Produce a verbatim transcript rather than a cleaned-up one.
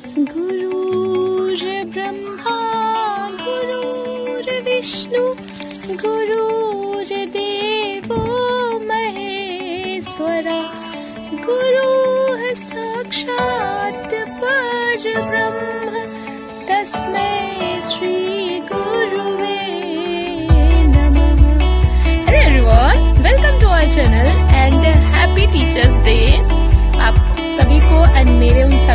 गुरुर्ब्रह्मा गुरुर्विष्णु गुरुर्देवो महेश्वरा गुरुः साक्षात् परब्रह्म तस्मै श्री गुरुवे नमः। Hello everyone, welcome to our channel and happy Teachers' Day आप सभी को एंड मेरे उन